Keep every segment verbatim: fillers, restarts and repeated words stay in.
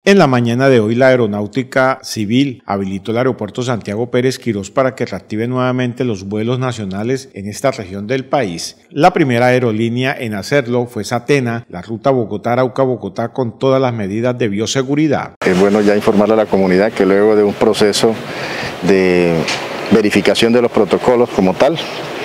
En la mañana de hoy, la Aeronáutica Civil habilitó el aeropuerto Santiago Pérez Quirós para que reactive nuevamente los vuelos nacionales en esta región del país. La primera aerolínea en hacerlo fue Satena, la ruta Bogotá-Arauca-Bogotá con todas las medidas de bioseguridad. Es bueno ya informarle a la comunidad que luego de un proceso de verificación de los protocolos como tal,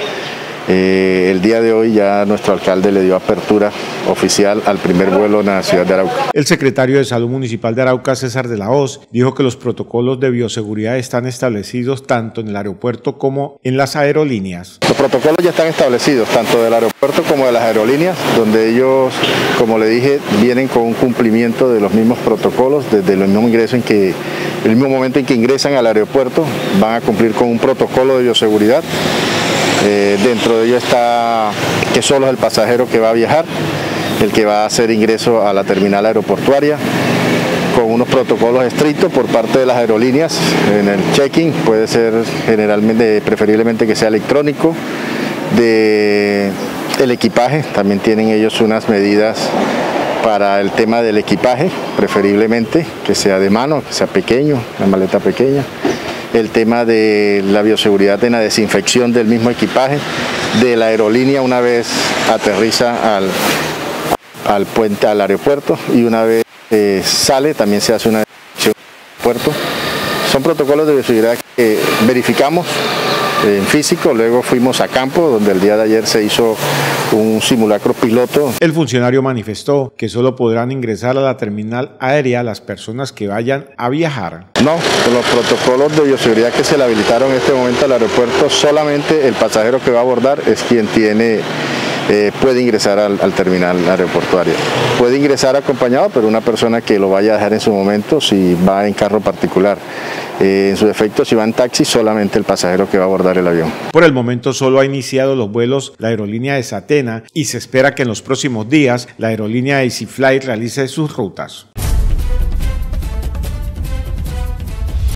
Eh, el día de hoy ya nuestro alcalde le dio apertura oficial al primer vuelo en la ciudad de Arauca. El secretario de Salud Municipal de Arauca, César de la Hoz, dijo que los protocolos de bioseguridad están establecidos tanto en el aeropuerto como en las aerolíneas. Los protocolos ya están establecidos tanto del aeropuerto como de las aerolíneas, donde ellos, como le dije, vienen con un cumplimiento de los mismos protocolos desde el mismo ingreso en que, el mismo momento en que ingresan al aeropuerto, van a cumplir con un protocolo de bioseguridad. Eh, dentro de ello está que solo es el pasajero que va a viajar, el que va a hacer ingreso a la terminal aeroportuaria, con unos protocolos estrictos por parte de las aerolíneas en el check-in, puede ser generalmente, preferiblemente que sea electrónico. De el equipaje, también tienen ellos unas medidas para el tema del equipaje, preferiblemente que sea de mano, que sea pequeño, una maleta pequeña. El tema de la bioseguridad en la desinfección del mismo equipaje, de la aerolínea una vez aterriza al, al puente, al aeropuerto, y una vez eh, sale también se hace una desinfección del aeropuerto. Son protocolos de bioseguridad que verificamos en físico, luego fuimos a campo, donde el día de ayer se hizo un simulacro piloto. El funcionario manifestó que solo podrán ingresar a la terminal aérea las personas que vayan a viajar. No, con los protocolos de bioseguridad que se le habilitaron en este momento al aeropuerto, solamente el pasajero que va a abordar es quien tiene, eh, puede ingresar al, al terminal aeroportuario. Puede ingresar acompañado, pero una persona que lo vaya a dejar en su momento si va en carro particular. Eh, en su defecto, si va en taxi, solamente el pasajero que va a abordar el avión. Por el momento solo ha iniciado los vuelos la aerolínea de Satena y se espera que en los próximos días la aerolínea EasyFly realice sus rutas.